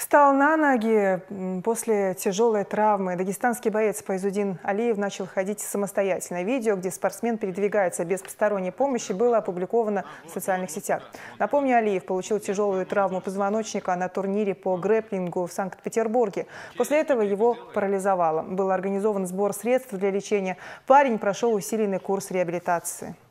Встал на ноги после тяжелой травмы. Дагестанский боец Файзудин Алиев начал ходить самостоятельно. Видео, где спортсмен передвигается без посторонней помощи, было опубликовано в социальных сетях. Напомню, Алиев получил тяжелую травму позвоночника на турнире по грэпплингу в Санкт-Петербурге. После этого его парализовало. Был организован сбор средств для лечения. Парень прошел усиленный курс реабилитации.